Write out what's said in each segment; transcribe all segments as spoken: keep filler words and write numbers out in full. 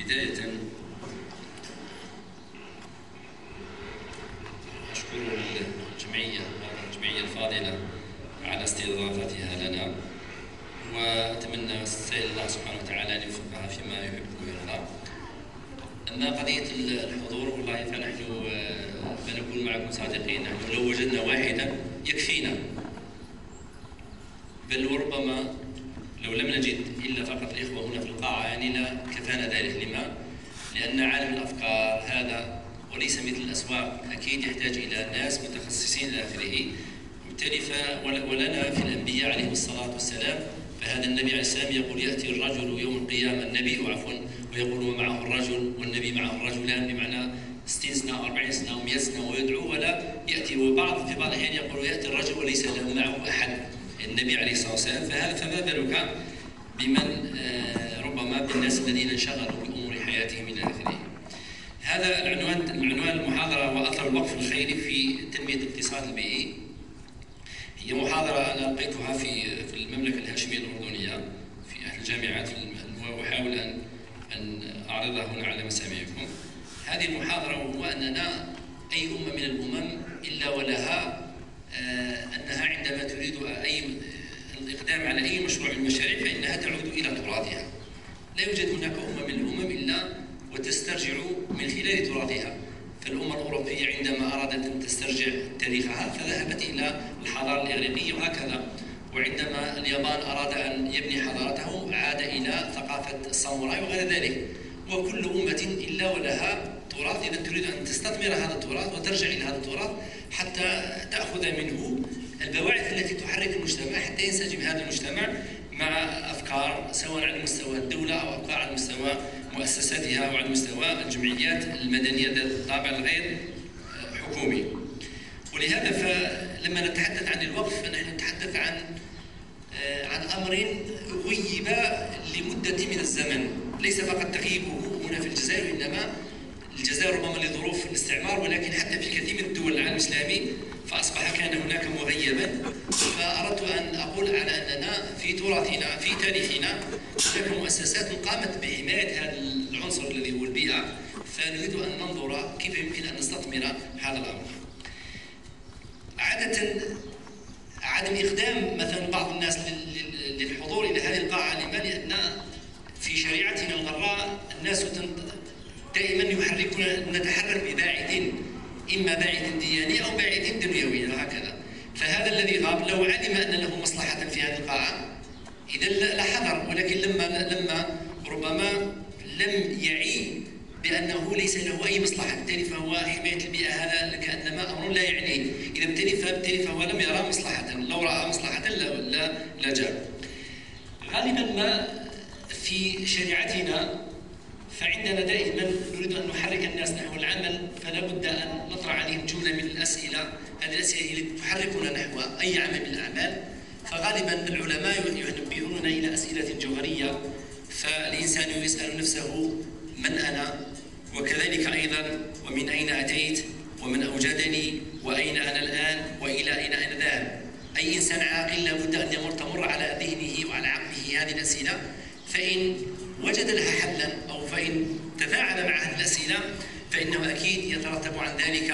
بداية أشكر الجمعية الجمعية الفاضلة على استضافتها لنا، وأتمنى أسأل الله سبحانه وتعالى أن يوفقها فيما يحب ويرضى. أما قضية الحضور والله فنحن فنكون معكم صادقين، نحن لو وجدنا واحدا يكفينا، بل وربما لو لم نجد إلا فقط الإخوة هنا في القاعة يعني لا كفانا ذلك. لما؟ لأن عالم الأفكار هذا وليس مثل الأسواق، أكيد يحتاج إلى ناس متخصصين إلى آخره. وبالتالي ولنا في الأنبياء عليهم الصلاة والسلام، فهذا النبي عليه السلام يقول يأتي الرجل يوم القيامة، النبي عفوا، ويقول ومعه الرجل والنبي معه الرجلان، بمعنى ستين سنة أو أربعين سنة أو مئة سنة ويدعو، ولا يأتي وبعض في بعض الأحيان يقول يأتي الرجل وليس له معه أحد، النبي عليه الصلاة والسلام. فهذا فما بالك بمن ربما بالناس الذين انشغلوا بأمور حياتهم إلى آخره. هذا العنوان العنوان المحاضرة وأثر الوقف الخيري في تنمية الاقتصاد البيئي. هي محاضرة أنا ألقيتها في في المملكة الهاشمية الأردنية في أحد الجامعات، وأحاول أن أن أعرضها هنا على مسامعكم. هذه المحاضرة وهو أننا أي أمة من الأمم إلا ولها أنها عندما تريد أي الإقدام على أي مشروع من المشاريع فإنها تعود إلى تراثها. لا يوجد هناك أمة من الأمم إلا وتسترجع من خلال تراثها. فالأمة الأوروبية عندما أرادت أن تسترجع تاريخها فذهبت إلى الحضارة الإغريقية وهكذا، وعندما اليابان أراد أن يبني حضارته عاد إلى ثقافة الساموراي وغير ذلك. وكل أمة إلا ولها تراث، إذا تريد أن تستثمر هذا التراث وترجع إلى هذا التراث حتى تأخذ منه البواعث التي تحرك المجتمع حتى ينسجم هذا المجتمع مع أفكار سواء على مستوى الدولة أو أفكار على مستوى مؤسساتها أو على مستوى الجمعيات المدنية ذات الطابع الغير حكومي. ولهذا فلما نتحدث عن الوقف فنحن نتحدث عن عن أمر غيب لمدة من الزمن، ليس فقط تغييبه هنا في الجزائر، إنما الجزائر ربما لظروف الاستعمار، ولكن حتى في كثير من الدول العالم الإسلامي فأصبح كان هناك مغيبا. فأردت أن أقول على أننا في تراثنا في تاريخنا هناك مؤسسات قامت بحماية هذا العنصر الذي هو البيئة، فنريد أن ننظر كيف يمكن أن نستثمر هذا الأمر. عادة عدم إقدام مثلا بعض الناس للحضور إلى هذه القاعة لما؟ لأن في شريعتنا الغراء الناس دائما يحركون نتحرك بباعث، إما باعث دياني أو باعث دنيوي هكذا. فهذا الذي غاب لو علم أن له مصلحة في هذه القاعة إذا لحضر، ولكن لما لما ربما لم يعي بأنه ليس له أي مصلحة، بالتالي فهو حماية البيئة هذا كأنما أمر لا يعنيه، إذا بالتالي فهو لم يرى مصلحة، لو رأى مصلحة لا لا, لا جاء. غالبا ما في شريعتنا فعندنا دائما نريد أن نحرك الناس نحو العمل، فلا بد أن نطرح عليهم جملة من الأسئلة، هذه الأسئلة التي تحركنا نحو أي عمل من الأعمال. فغالبا العلماء ينبهوننا إلى أسئلة جوهرية، فالإنسان يسأل نفسه من أنا، وكذلك أيضا ومن أين أتيت، ومن أوجدني، وأين أنا الآن، وإلى أين أنا ذاهب. أي إنسان عاقل لابد أن يمر تمر على ذهنه وعلى عقله هذه الأسئلة، فإن وجد لها حلا أو فإن تفاعل مع هذه الأسئلة فإنه أكيد يترتب عن ذلك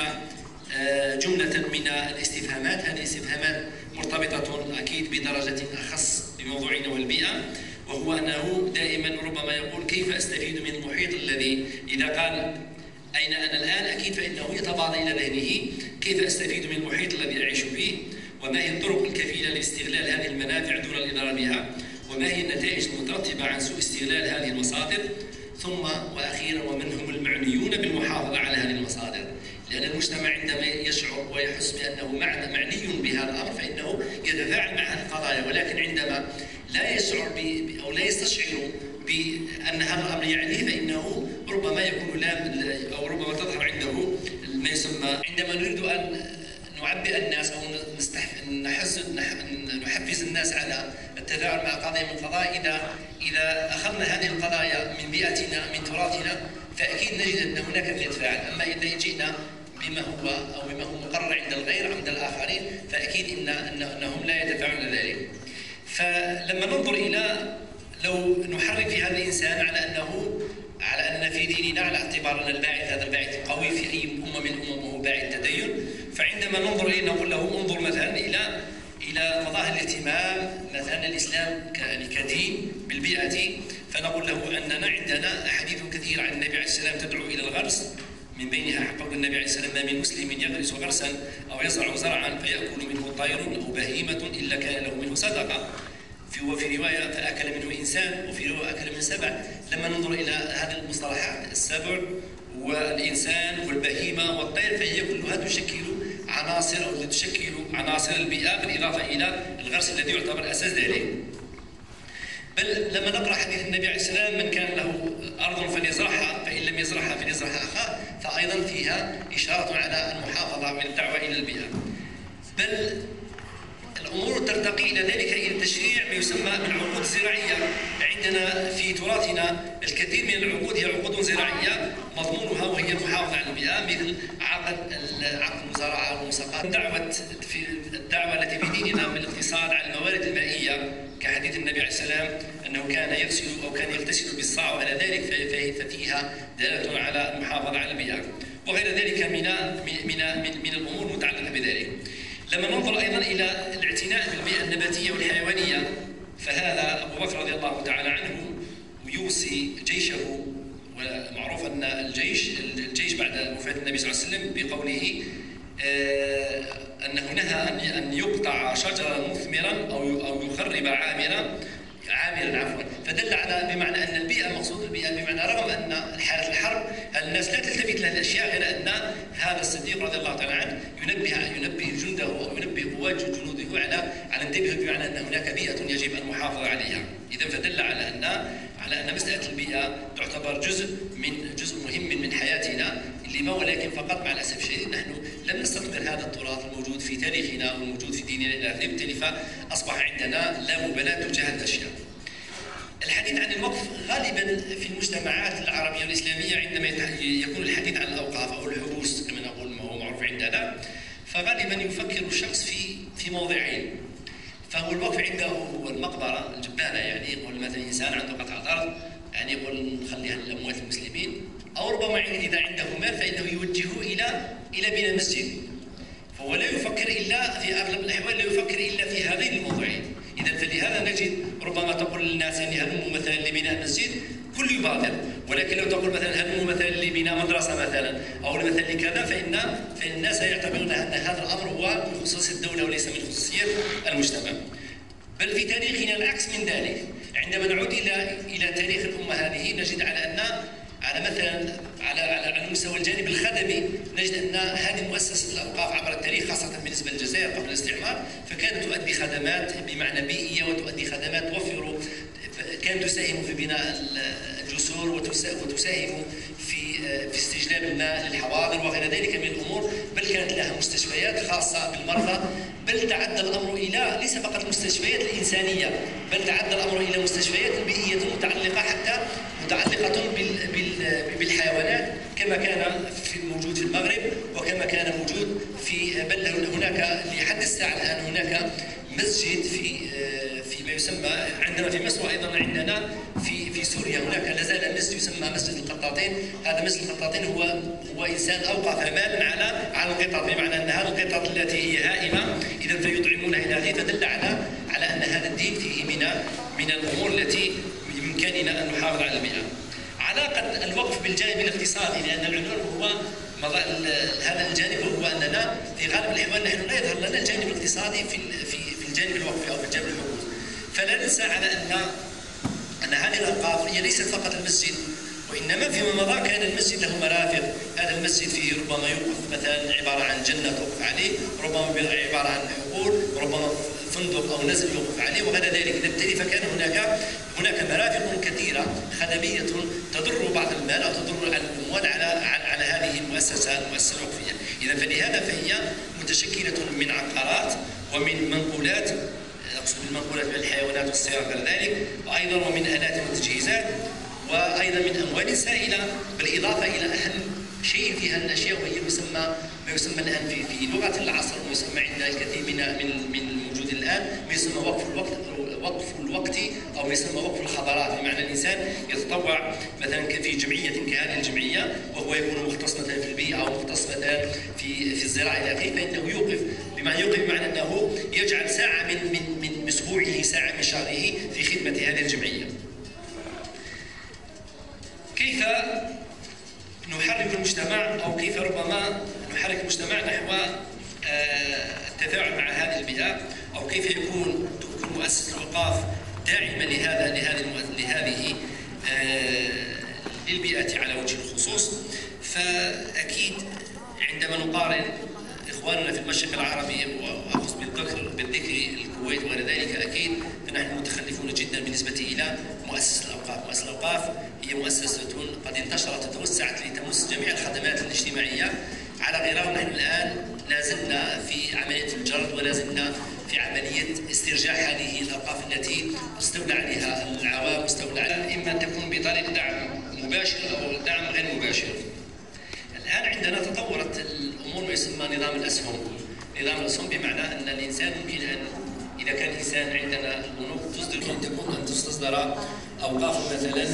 جملة من الاستفهامات. هذه الاستفهامات مرتبطة أكيد بدرجة أخص بموضوعنا والبيئة، وهو أنه دائما ربما يقول كيف أستفيد من المحيط الذي إذا قال أين أنا الآن أكيد فإنه يتبادر إلى ذهنه كيف أستفيد من المحيط الذي أعيش فيه، وما هي الطرق الكفيلة لاستغلال هذه المنافع دون الإضرار بها، وما هي النتائج المترتبة عن سوء استغلال هذه المصادر، ثم وأخيرا ومن هم المعنيون بالمحافظة على هذه المصادر. لأن المجتمع عندما يشعر ويحس بأنه معني بهذا الأمر فإنه يتفاعل مع هذه القضايا، ولكن عندما لا يشعر ب أو لا يستشعر بأن هذا الأمر يعنيه فإنه ربما يكون لا أو ربما تظهر عنده ما يسمى عندما نريد أن نعبئ الناس أو نحفز نحفز الناس على التفاعل مع قضايا من القضايا. إذا إذا أخذنا هذه القضايا من بيئتنا من تراثنا فأكيد نجد أن هناك من يتفاعل. أما إذا جئنا بما هو أو بما هو مقرر عند الغير عند الآخرين فأكيد إن أنهم لا يتفاعلون ذلك. فلما ننظر إلى لو نحرك في هذا الإنسان على أنه على أننا في ديننا على اعتبار أن الباعث هذا الباعث قوي في أي أمة من الأمم وهو باعث تدين، فعندما ننظر إليه نقول له انظر مثلا إلى إلى مظاهر الاهتمام مثلا الإسلام كدين بالبيئة، فنقول له أننا عندنا أحاديث كثيرة عن النبي عليه السلام تدعو إلى الغرس، من بينها قول النبي عليه السلام: ما من مسلم يغرس غرسا أو يزرع زرعا فيأكل منه طير أو بهيمة إلا كان له منه صدقة، وفي رواية فأكل منه إنسان، وفي رواية أكل من سبع. لما ننظر إلى هذه المصطلحات السبع والإنسان والبهيمة والطير فهي كلها تشكل عناصر أو تشكل عناصر البيئة بالإضافة إلى الغرس الذي يعتبر أساس ذلك. بل لما نقرأ حديث النبي عليه السلام: من كان له أرض فليزرعها فإن لم يزرعها فليزرعها أخاه، فأيضا فيها إشارة على المحافظة من الدعوة إلى البيئة. بل الأمور ترتقي إلى ذلك إلى التشريع ما يسمى بالعقود الزراعية. عندنا في تراثنا الكثير من العقود هي عقود زراعية مضمونها وهي المحافظة على البيئة، مثل عقد عقد المزارعة والمساقات. دعوة في الدعوة التي في ديننا من الاقتصاد على الموارد المائية كحديث النبي عليه السلام أنه كان يغسل أو كان يغتسل بالصاع وعلى ذلك ففيها دلالة على المحافظة على البيئة، وغير ذلك من من من, من الأمور المتعلقة بذلك. لما ننظر أيضا إلى الاعتناء بالبيئة النباتية والحيوانية، فهذا أبو بكر رضي الله تعالى عنه يوصي جيشه، ومعروف أن الجيش الجيش بعد وفاة النبي صلى الله عليه وسلم بقوله آه أنه نهى أن يقطع شجرا مثمرا أو أو يخرب عامرا عاملا عفوا، فدل على بمعنى أن البيئة مقصود البيئة بمعنى رغم أن حالة الحرب الناس لا تلتفت لهذه الأشياء، غير أن هذا الصديق رضي الله تعالى عنه ينبه ينبه جنده أو ينبه قوات جنوده على على انتبهوا بمعنى أن هناك بيئة يجب المحافظة عليها. إذا فدل على أن على أن مسألة البيئة تعتبر جزء من جزء مهم من حياتنا لما، ولكن فقط مع الأسف الشديد نحن لم نستقبل هذا التراث الموجود في تاريخنا والموجود في ديننا إلى آخره، بالتالي فأصبح عندنا لا مبالاة تجاه هذه الأشياء. الحديث عن الوقف غالبا في المجتمعات العربية والإسلامية عندما يكون الحديث عن الأوقاف أو الحبوس كما نقول ما هو معروف عندنا، فغالبا يفكر الشخص في في موضعين. فهو الوقف عنده هو المقبرة الجبانة، يعني يقول مثلا إنسان عنده قطعة أرض يعني يقول نخليها للأموات المسلمين، أو ربما إذا عنده مال فإنه يوجهه إلى إلى بناء مسجد، فهو لا يفكر إلا في أغلب الأحوال لا يفكر إلا في هذين الموضوعين. إذا فلهذا نجد ربما تقول للناس أن هلموا مثلا لبناء مسجد كل يبادر، ولكن لو تقول مثلا هلموا مثلا لبناء مدرسة مثلا أو مثلا لكذا فإن فإن الناس يعتبرون أن هذا الأمر هو من خصوصية الدولة وليس من خصوصية المجتمع. بل في تاريخنا العكس من ذلك، عندما نعود إلى إلى تاريخ الأمة هذه نجد على أن على مثلا على على مستوى الجانب الخدمي نجد ان هذه مؤسسه الاوقاف عبر التاريخ خاصه بالنسبه للجزائر قبل الاستعمار فكانت تؤدي خدمات بمعنى بيئيه وتؤدي خدمات توفر، كانت تساهم في بناء الجسور وتساهم في في استجلاب الماء للحواضر وغير ذلك من الامور، بل كانت لها مستشفيات خاصه بالمرضى، بل تعدى الامر الى ليس فقط المستشفيات الانسانيه بل تعدى الامر الى مستشفيات بيئيه متعلقه حتى متعلقه بالحيوانات كما كان في موجود في المغرب وكما كان موجود في، بل هناك لحد الساعه الان هناك مسجد في في ما يسمى عندنا في مصر وايضا عندنا في في سوريا هناك لا زال مسجد يسمى مسجد القطاطين. هذا مسجد القطاطين هو هو انسان اوقف مالا على على القطط، بمعنى ان هذه القطط التي هي هائمه اذا فيطعمونها الى هذه، فدل على على ان هذا الدين فيه من من الامور التي بامكاننا ان نحافظ على البيئه. علاقه الوقف بالجانب الاقتصادي، لان العنوان هو هذا الجانب هو اننا في غالب الاحوال نحن لا يظهر لنا الجانب الاقتصادي في في في الجانب الوقفي او في الجانب الحقوق، فلا ننسى على ان ان هذه الاوقاف هي ليست فقط المسجد، وانما فيما مضى كان المسجد له مرافق. هذا المسجد فيه ربما يوقف مثلا عباره عن جنه توقف عليه، ربما عباره عن حقول، ربما فندق او نزل يوقف عليه وغير ذلك، بالتالي فكان هناك هناك مرافق كثيره خدميه تضر بعض المال او تضر على الاموال على على هذه المؤسسه المؤسسه الوقفيه. اذا فلهذا فهي متشكله من عقارات ومن منقولات، اقصد بالمنقولات من الحيوانات والسيارات وغير ذلك، وايضا ومن الات وتجهيزات، وايضا من اموال سائله، بالاضافه الى اهم شيء في هذه الاشياء وهي يسمى ما يسمى الان في في لغه العصر ويسمى عند الكثير من من من الموجود الان ما يسمى وقف الوقت الوقف الوقتي أو ما يسمى وقف الحضارات، بمعنى الإنسان يتطوع مثلا في جمعية كهذه الجمعية وهو يكون مختص مثلا في البيئة أو مختص مثلا في في الزراعة إلى آخره، فإنه يوقف. بمعنى يوقف بمعنى أنه يجعل ساعة من من من أسبوعه، ساعة من شهره في خدمة هذه الجمعية. كيف نحرك المجتمع أو كيف ربما نحرك المجتمع نحو التفاعل مع هذه البيئة، أو كيف يكون تكون مؤسسة الأوقاف داعمة لهذا لهذه لهذه للبيئة على وجه الخصوص. فأكيد عندما نقارن إخواننا في المشرق العربي وأخذ بالذكر بالذكر الكويت وغير ذلك، أكيد فنحن متخلفون جدا بالنسبة إلى مؤسسة الأوقاف. مؤسسة الأوقاف هي مؤسسة قد انتشرت وتوسعت لتمس جميع الخدمات الاجتماعية، على غرار نحن الآن لا زلنا في عملية الجرد ولا زلنا في عملية استرجاع هذه الأوقاف التي استولى عليها العوام، واستولى عليها إما أن تكون بطريقة دعم مباشر أو دعم غير مباشر. الآن عندنا تطورت الأمور ما يسمى نظام الأسهم. نظام الأسهم بمعنى أن الإنسان يمكن أن إذا كان الإنسان عندنا البنوك تصدر أن تكون أن تصدر أوقاف مثلا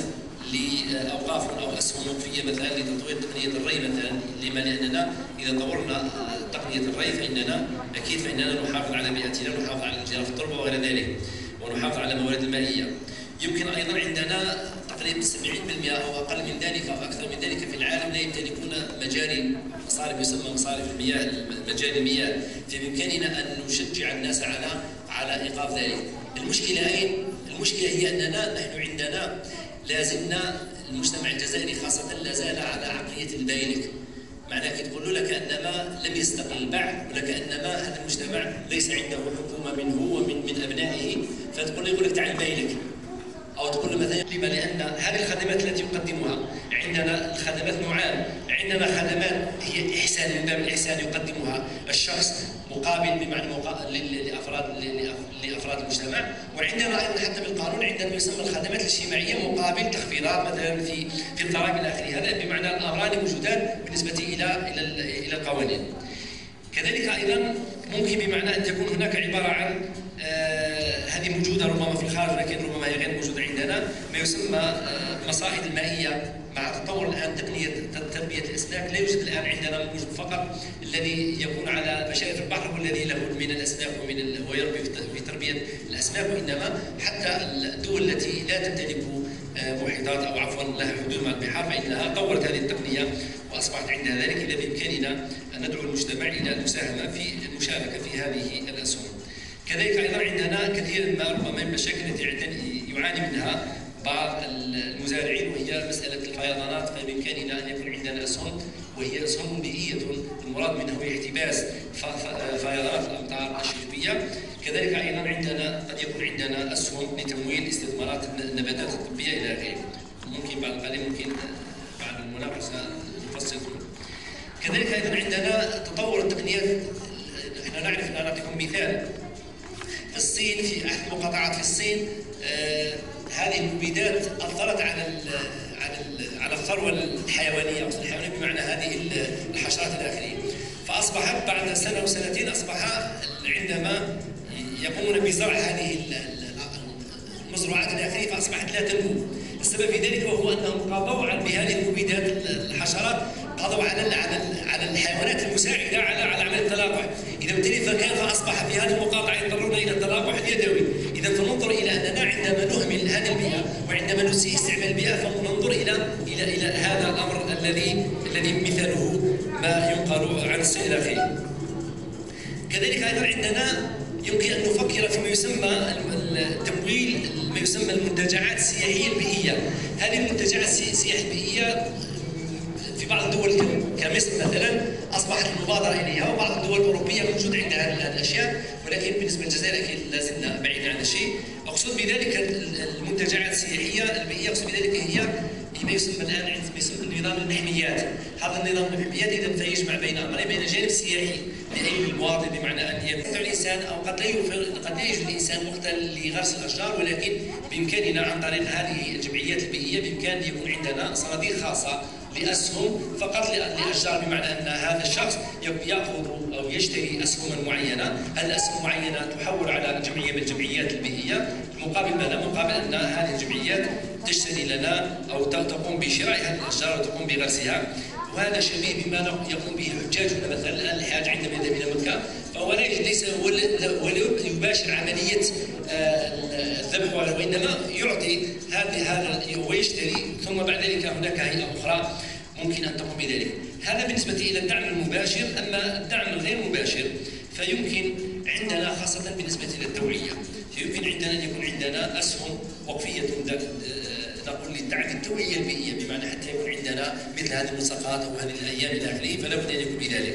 لأوقاف أو أسهم وقفية مثلا لتطوير تقنية الري مثلا. لما؟ لأننا إذا طورنا تقنية الري فإننا أكيد فإننا نحافظ على بيئتنا ونحافظ على الجرف التربة وغير ذلك، ونحافظ على الموارد المائية. يمكن أيضا عندنا تقريبا سبعين بالمئة أو أقل من ذلك أو أكثر من ذلك في العالم لا يمتلكون مجاري مصارف يسمى مصارف المياه، مجاري المياه. فبإمكاننا أن نشجع الناس على على إيقاف ذلك. المشكلة أين؟ المشكلة هي أننا نحن عندنا لازلنا المجتمع الجزائري خاصة لا زال على عقلية البايلك. معناه كي تقول له لكأنما لم يستقل بعد، ولكأنما هذا المجتمع ليس عنده حكومة منه ومن من أبنائه، فتقول له يقول لك تعال بايلك. أو تقول له مثلا لما؟ لأن هذه الخدمات التي يقدمها عندنا الخدمات نوعان. عندنا خدمات هي إحسان من باب الإحسان يقدمها الشخص مقابل بمعنى لأفراد لأفراد المجتمع، وعندنا أيضا حتى بالقانون عندنا ما يسمى الخدمات الاجتماعية مقابل تخفيضات مثلا في في الضرائب إلى آخره. هذا بمعنى الأمران موجودان بالنسبة إلى إلى إلى القوانين. كذلك أيضا ممكن بمعنى أن تكون هناك عبارة عن آه هذه موجودة ربما في الخارج لكن ربما هي غير موجودة عندنا، ما يسمى آه المصائد المائية. مع تطور الآن تقنية تربية الأسماك لا يوجد الآن عندنا موجود فقط الذي يكون على مشارف البحر والذي له من الأسماك ومن ويربي في تربية الأسماك، وإنما حتى الدول التي لا تمتلك محيطات أو عفوا لها حدود مع البحار فإنها طورت هذه التقنية وأصبحت عندها ذلك. إذا بإمكاننا أن ندعو المجتمع إلى المساهمة في المشاركة في هذه الأسهم. كذلك أيضا عندنا كثير ما ربما من المشاكل التي يعاني منها بعض المزارعين وهي مسألة الفيضانات. فبإمكاننا أن يكون عندنا أسهم وهي أسهم بيئية المراد منها هو احتباس فيضانات الأمطار الشتوية. كذلك أيضا عندنا قد يكون عندنا أسهم لتمويل استثمارات النباتات الطبية إلى آخره. ممكن بعد قليل ممكن بعد المناقشة نفصل. كذلك أيضا عندنا تطور التقنيات. نحن نعرف أن نعطيكم مثال في الصين، في أحد المقاطعات في الصين آه هذه المبيدات أثرت على ال على ال على الثروة الحيوانية، الحيوانية بمعنى هذه الحشرات إلى آخره. فأصبحت بعد سنة وسنتين أصبح عندما يقومون بزرع هذه المزروعات إلى آخره فأصبحت لا تنمو. السبب في ذلك وهو أنهم قضوا بهذه المبيدات الحشرات قضوا على على الحيوانات المساعدة على على عملية التلقح. إذا بالتالي فكان فأصبح في هذه المقاطعة يضطرون إلى التلقح اليدوي. إذا فننظر إلى أننا عندما نهمل هذه البيئة وعندما نسيء استعمال البيئة فننظر إلى إلى إلى هذا الأمر الذي الذي مثاله ما ينقل عن الصين إلى آخره. كذلك أيضا عندنا يمكن أن نفكر فيما يسمى التمويل ما يسمى المنتجعات السياحية البيئية. هذه المنتجعات السياحية البيئية في بعض الدول كمصر مثلا أصبحت المبادرة إليها، وبعض الدول الأوروبية موجود عندها هذه الأشياء، ولكن بالنسبة للجزائر أكيد لازلنا بعيد عن الشيء. أقصد بذلك المنتجعات السياحية البيئية أقصد بذلك هي ما يسمى الآن ما يسمى نظام المحميات. هذا النظام المحميات إذا يجمع بين أمرين، بين جانب سياحي لأي المواطن بمعنى أن يقتل الإنسان أو قد لا قد لا يوجد الإنسان مقتل لغرس الأشجار، ولكن بإمكاننا عن طريق هذه الجمعيات البيئية بإمكان يكون عندنا صناديق خاصة لاسهم فقط لاشجار، بمعنى ان هذا الشخص ياخذ او يشتري اسهما معينه، هذه الاسهم المعينه تحول على جمعيه من الجمعيات البيئيه، مقابل ماذا؟ مقابل ان هذه الجمعيات تشتري لنا او تقوم بشراء هذه الاشجار وتقوم بغرسها. وهذا شبيه بما يقوم به حجاجنا مثلا الان. الحاج عندما يذهب الى مكه فهو ليس ولا يباشر عمليه الذبح، وانما يعطي هذه هذا ويشتري، ثم بعد ذلك هناك هيئه اخرى ممكن ان تقوم بذلك. هذا بالنسبه الى الدعم المباشر. اما الدعم الغير مباشر فيمكن عندنا خاصه بالنسبه الى التوعيه، يمكن عندنا ان يكون عندنا اسهم وقفيه نقول للدعم التوعيه البيئيه، بمعنى حتى يكون عندنا مثل هذه الملصقات او هذه الايام الى اخره، فلا بد ان يكون بذلك.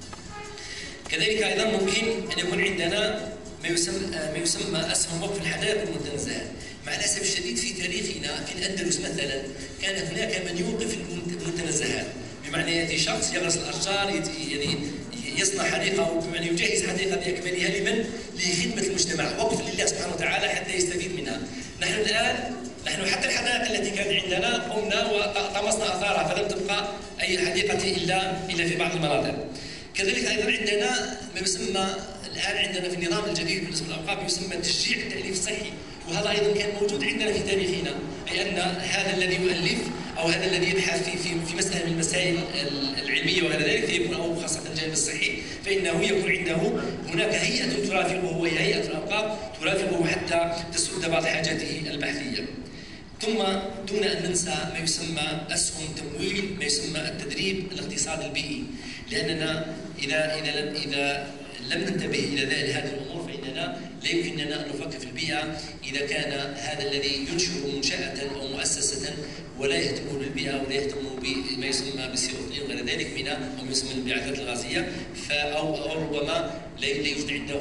كذلك ايضا ممكن ان يكون عندنا ما يسمى ما يسمى اسهم وقف الحدائق المتنزهات. مع الاسف الشديد في تاريخنا في الاندلس مثلا كان هناك من يوقف المتنزهات، بمعنى ياتي شخص يغرس الاشجار، يعني يصنع حديقه، بمعنى يجهز حديقه باكملها لمن؟ لخدمه المجتمع، وقف لله سبحانه وتعالى حتى يستفيد منها. نحن الان نحن حتى الحدائق التي كانت عندنا قمنا وطمسنا اثارها، فلم تبقى اي حديقه الا الا في بعض المناطق. كذلك ايضا عندنا ما يسمى الان عندنا في النظام الجديد بالنسبه للاوقاف يسمى تشجيع التاليف الصحي، وهذا ايضا كان موجود عندنا في تاريخنا، اي ان هذا الذي يؤلف او هذا الذي يبحث في في في مساله من المسائل العلميه وغير ذلك فيكون، او خاصه الجانب الصحي، فانه يكون عنده هناك هيئه ترافقه وهي هيئه الاوقاف ترافقه حتى تسد بعض حاجاته البحثيه. ثم دون ان ننسى ما يسمى اسهم تمويل ما يسمى التدريب الاقتصادي البيئي، لاننا اذا اذا لم اذا لم ننتبه الى هذه الامور فاننا لا يمكننا ان نفكر في البيئه اذا كان هذا الذي ينشئ منشاه او مؤسسه ولا يهتم بالبيئه ولا يهتم بما يسمى بالسي او اثنين وغير ذلك من او ما يسمى الانبعاثات الغازيه، او او ربما لا يوجد عنده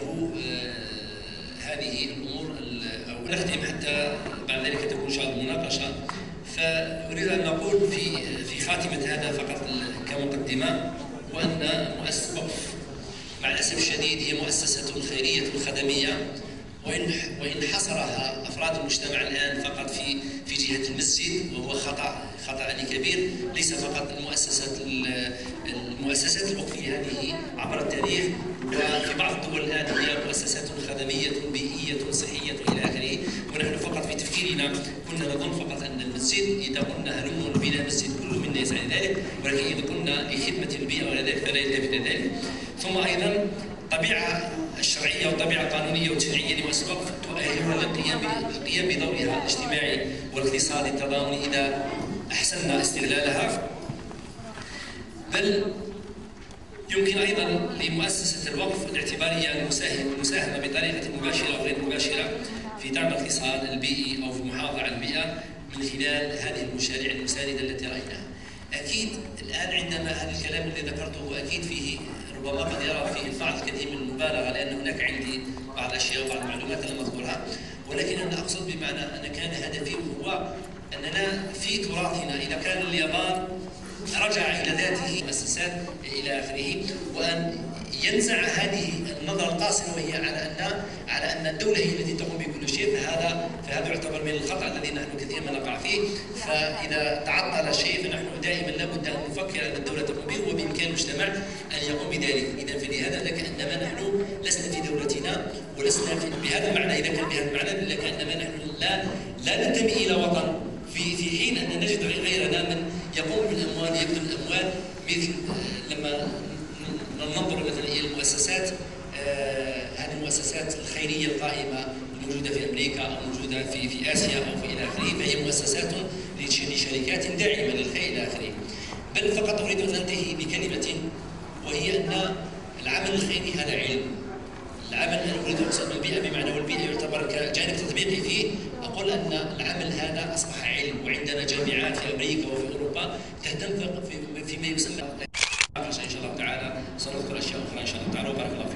هذه الامور. او نختم حتى بعد ذلك تكون ان شاء الله مناقشه. فاريد ان نقول في في خاتمه هذا فقط كمقدمه، وان مؤسسه وقف مع الاسف الشديد هي مؤسسه خيريه خدميه، وان وان حصرها افراد المجتمع الان فقط في في جهه المسجد، وهو خطا خطا كبير. ليس فقط المؤسسات المؤسسات الوقفيه هذه عبر التاريخ وفي بعض الدول الان هي مؤسسات خدميه بيئيه صحيه الى اخره، ونحن فقط في تفكيرنا كنا نظن فقط ان المسجد اذا قلنا هلم بنا مسجد كل منا يسعى لذلك، ولكن اذا قلنا لخدمه البيئه وغير ذلك فلا يلتفت الى ذلك. ثم ايضا الطبيعه الشرعيه والطبيعه القانونيه والتشريعيه لمؤسسه الوقف تؤهلها للقيام القيام بدورها الاجتماعي والاقتصادي التضامني اذا احسننا استغلالها. بل يمكن ايضا لمؤسسه الوقف الاعتباريه المساهمه بطريقه مباشره او غير مباشره في دعم الاقتصاد البيئي او في المحافظه على البيئه من خلال هذه المشاريع المسانده التي رايناها. اكيد الان عندما هذا الكلام الذي ذكرته اكيد فيه ربما قد يرى فيه البعض الكثير من المبالغه، لان هناك عندي بعض الاشياء وبعض المعلومات لم اذكرها، ولكن انا اقصد بمعنى ان كان هدفي هو اننا في تراثنا اذا كان اليابان رجع الى ذاته مؤسسات الى اخره، وان ينزع هذه النظره القاصره وهي على ان على ان الدوله هي التي تقوم بكل شيء، فهذا فهذا يعتبر من الخطا الذي نحن كثيرا ما نقع فيه. فاذا تعطل شيء فنحن دائما لابد ان نفكر ان الدوله تقوم به، وبامكان المجتمع ان يقوم بذلك. اذا فلهذا لكانما نحن لسنا في دولتنا ولسنا في بهذا المعنى، اذا كان بهذا المعنى لكانما نحن لا لا ننتمي الى وطن، في في حين ان نجد غيرنا من يقوم بالاموال يبذل الاموال، مثل لما ننظر مثلا الى المؤسسات آه هذه المؤسسات الخيريه القائمه الموجوده في امريكا او موجوده في في اسيا او في الى اخره، فهي مؤسسات لشركات داعمه للخير الى اخره. بل فقط اريد ان انتهي بكلمه، وهي ان العمل الخيري هذا علم. العمل انا اريد اقصد البيئه بمعنى والبيئه يعتبر كجانب تطبيقي فيه، اقول ان العمل هذا اصبح علم، وعندنا جامعات في امريكا وفي اوروبا تهتم فيما يسمى ان شاء الله تعالى. سنذكر اشياء اخرى ان شاء الله تعالى، وبارك الله